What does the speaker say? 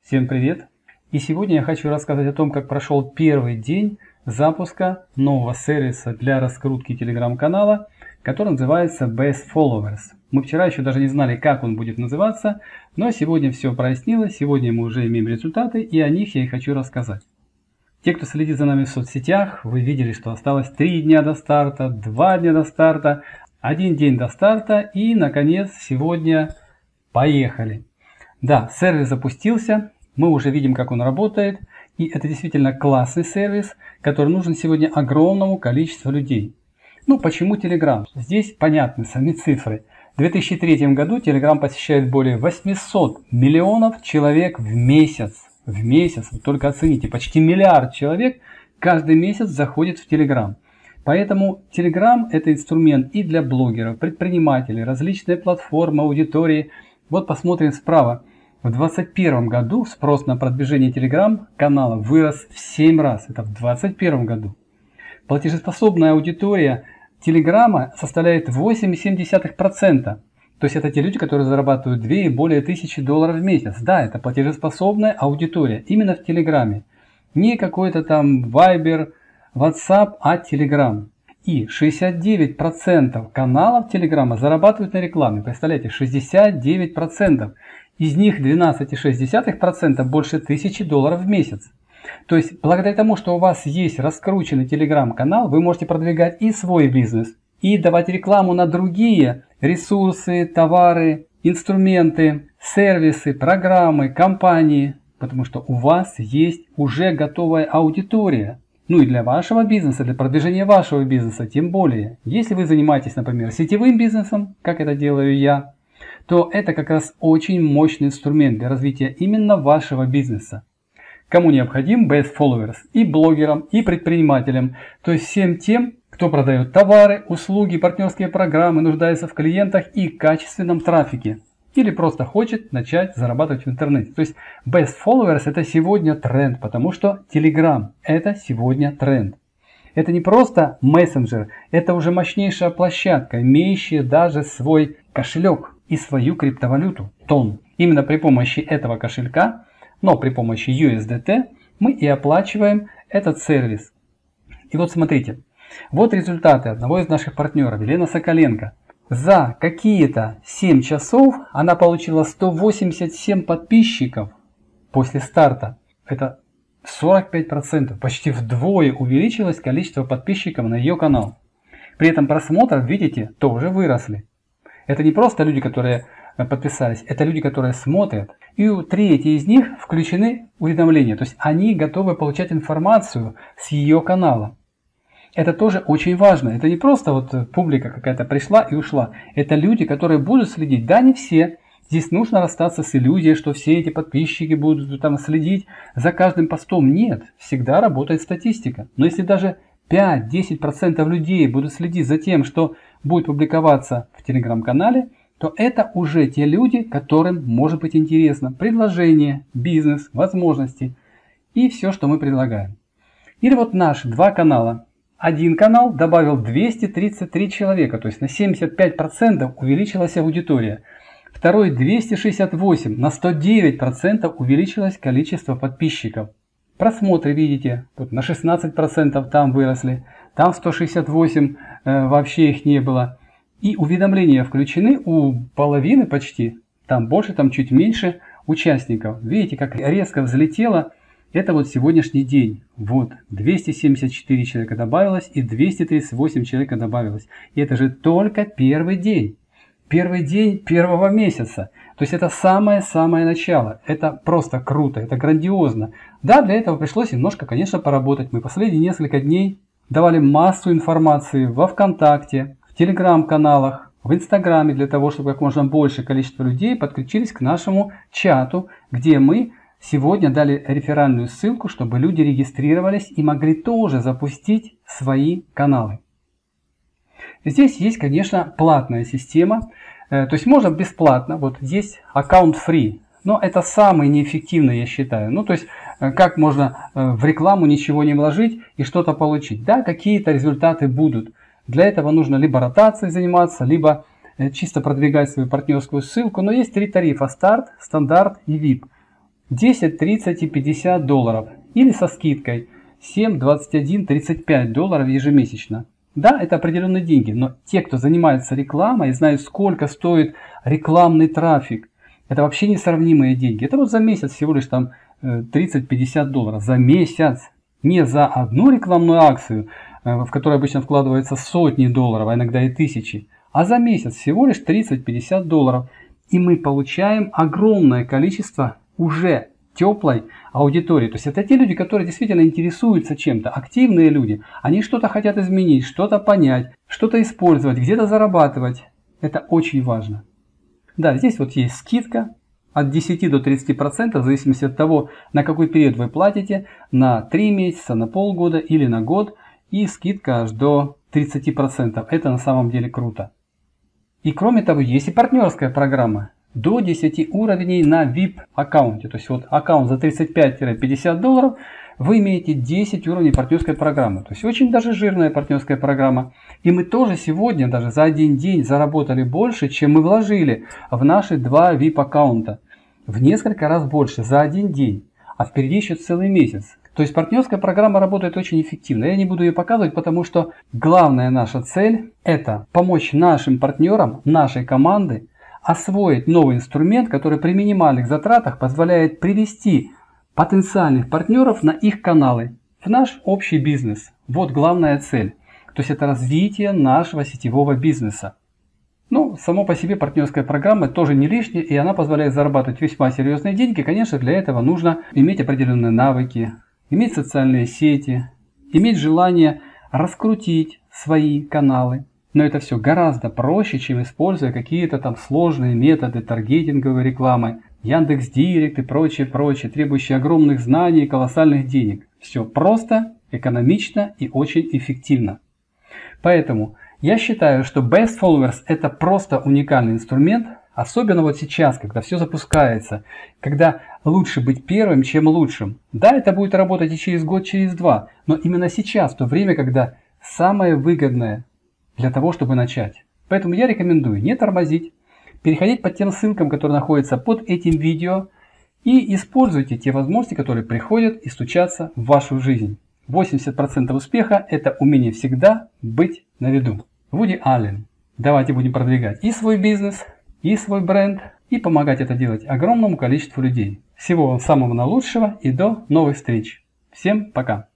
Всем привет! И сегодня я хочу рассказать о том, как прошел первый день запуска нового сервиса для раскрутки телеграм-канала, который называется Best Followers. Мы вчера еще даже не знали, как он будет называться, но сегодня все прояснилось, сегодня мы уже имеем результаты, и о них я и хочу рассказать. Те, кто следит за нами в соцсетях, вы видели, что осталось 3 дня до старта, 2 дня до старта, 1 день до старта и, наконец, сегодня поехали. Да, сервис запустился, мы уже видим, как он работает, и это действительно классный сервис, который нужен сегодня огромному количеству людей. Ну, почему Telegram? Здесь понятны сами цифры. В 2003 году Telegram посещает более 800 миллионов человек в месяц. В месяц, вы только оцените, почти миллиард человек каждый месяц заходит в Telegram. Поэтому Telegram это инструмент и для блогеров, предпринимателей, различные платформы, аудитории. Вот посмотрим справа. В 2021 году спрос на продвижение Telegram канала вырос в 7 раз. Это в 2021 году. Платежеспособная аудитория Telegram составляет 8,7%. То есть это те люди, которые зарабатывают 2 и более тысячи долларов в месяц. Да, это платежеспособная аудитория именно в Телеграме. Не какой-то там Viber, WhatsApp, а Telegram. И 69% каналов Телеграма зарабатывают на рекламе. Представляете, 69%. Из них 12,6% больше 1000 долларов в месяц. То есть благодаря тому, что у вас есть раскрученный Telegram-канал, вы можете продвигать и свой бизнес, и давать рекламу на другие ресурсы, товары, инструменты, сервисы, программы, компании, потому что у вас есть уже готовая аудитория. Ну и для вашего бизнеса, для продвижения вашего бизнеса, тем более. Если вы занимаетесь, например, сетевым бизнесом, как это делаю я, то это как раз очень мощный инструмент для развития именно вашего бизнеса. Кому необходим Best Followers? И блогерам, и предпринимателям, то есть всем тем, кто продает товары, услуги, партнерские программы, нуждается в клиентах и качественном трафике. Или просто хочет начать зарабатывать в интернете. То есть Best Followers это сегодня тренд, потому что Telegram это сегодня тренд. Это не просто мессенджер, это уже мощнейшая площадка, имеющая даже свой кошелек и свою криптовалюту, тон. Именно при помощи этого кошелька, но при помощи USDT, мы и оплачиваем этот сервис. И вот смотрите. Вот результаты одного из наших партнеров, Елена Соколенко. За какие-то 7 часов она получила 187 подписчиков после старта. Это 45%, почти вдвое увеличилось количество подписчиков на ее канал. При этом просмотры, видите, тоже выросли. Это не просто люди, которые подписались, это люди, которые смотрят. И у трети из них включены уведомления, то есть они готовы получать информацию с ее канала. Это тоже очень важно. Это не просто вот публика какая-то пришла и ушла. Это люди, которые будут следить. Да, не все. Здесь нужно расстаться с иллюзией, что все эти подписчики будут там следить за каждым постом. Нет, всегда работает статистика. Но если даже 5-10% людей будут следить за тем, что будет публиковаться в телеграм-канале, то это уже те люди, которым может быть интересно предложение, бизнес, возможности и все, что мы предлагаем. Или вот наши 2 канала. Один канал добавил 233 человека, то есть на 75% увеличилась аудитория. Второй 268, на 109% увеличилось количество подписчиков. Просмотры, видите, вот на 16% там выросли, там 168 вообще их не было. И уведомления включены у половины почти, там больше, там чуть меньше участников. Видите, как резко взлетело. Это вот сегодняшний день. Вот 274 человека добавилось и 238 человека добавилось. И это же только первый день. Первый день первого месяца. То есть это самое-самое начало. Это просто круто, это грандиозно. Да, для этого пришлось немножко, конечно, поработать. Мы последние несколько дней давали массу информации во ВКонтакте, в Телеграм-каналах, в Инстаграме, для того, чтобы как можно большее количество людей подключились к нашему чату, где мы сегодня дали реферальную ссылку, чтобы люди регистрировались и могли тоже запустить свои каналы. Здесь есть, конечно, платная система. То есть можно бесплатно. Вот есть аккаунт free. Но это самый неэффективный, я считаю. Ну, то есть как можно в рекламу ничего не вложить и что-то получить. Да, какие-то результаты будут. Для этого нужно либо ротацией заниматься, либо чисто продвигать свою партнерскую ссылку. Но есть 3 тарифа: старт, стандарт и VIP. 10, 30 и 50 долларов. Или со скидкой 7, 21, 35 долларов ежемесячно. Да, это определенные деньги, но те, кто занимается рекламой и знают, сколько стоит рекламный трафик, это вообще несравнимые деньги. Это вот за месяц всего лишь там 30-50 долларов. За месяц. Не за одну рекламную акцию, в которой обычно вкладывается сотни долларов, а иногда и тысячи. А за месяц всего лишь 30-50 долларов. И мы получаем огромное количество уже теплой аудитории. То есть это те люди, которые действительно интересуются чем-то, активные люди. Они что-то хотят изменить, что-то понять, что-то использовать, где-то зарабатывать. Это очень важно. Да, здесь вот есть скидка от 10 до 30%, в зависимости от того, на какой период вы платите, на 3 месяца, на полгода или на год. И скидка аж до 30%. Это на самом деле круто. И кроме того, есть и партнерская программа. До 10 уровней на VIP аккаунте. То есть вот аккаунт за 35-50 долларов, вы имеете 10 уровней партнерской программы. То есть очень даже жирная партнерская программа. И мы тоже сегодня даже за один день заработали больше, чем мы вложили в наши 2 VIP аккаунта. В несколько раз больше за один день. А впереди еще целый месяц. То есть партнерская программа работает очень эффективно. Я не буду ее показывать, потому что главная наша цель – это помочь нашим партнерам, нашей команды освоить новый инструмент, который при минимальных затратах позволяет привести потенциальных партнеров на их каналы, в наш общий бизнес. Вот главная цель. То есть это развитие нашего сетевого бизнеса. Ну, само по себе партнерская программа тоже не лишняя, и она позволяет зарабатывать весьма серьезные деньги. Конечно, для этого нужно иметь определенные навыки, иметь социальные сети, иметь желание раскрутить свои каналы. Но это все гораздо проще, чем используя какие-то там сложные методы таргетинговой рекламы, Яндекс.Директ и прочее, требующие огромных знаний и колоссальных денег. Все просто, экономично и очень эффективно. Поэтому я считаю, что Best Followers это просто уникальный инструмент, особенно вот сейчас, когда все запускается, когда лучше быть первым, чем лучшим. Да, это будет работать и через год, через два, но именно сейчас, в то время, когда самое выгодное для того, чтобы начать. Поэтому я рекомендую не тормозить, переходить по тем ссылкам, которые находятся под этим видео, и используйте те возможности, которые приходят и стучатся в вашу жизнь. 80% успеха – это умение всегда быть на виду. Вуди Аллен. Давайте будем продвигать и свой бизнес, и свой бренд, и помогать это делать огромному количеству людей. Всего вам самого наилучшего и до новых встреч. Всем пока!